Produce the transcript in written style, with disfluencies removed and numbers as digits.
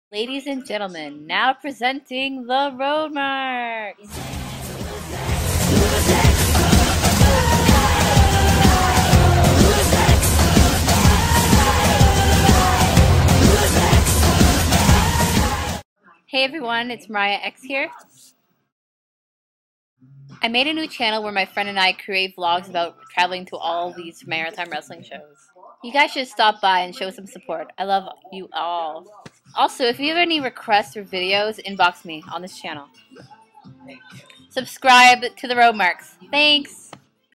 Ladies and gentlemen, now presenting the Roadmarks. Hey everyone, it's Mariahhx here. I made a new channel where my friend and I create vlogs about traveling to all these maritime wrestling shows. You guys should stop by and show some support. I love you all. Also, if you have any requests or videos, inbox me on this channel. Subscribe to the Roadmarks. Thanks!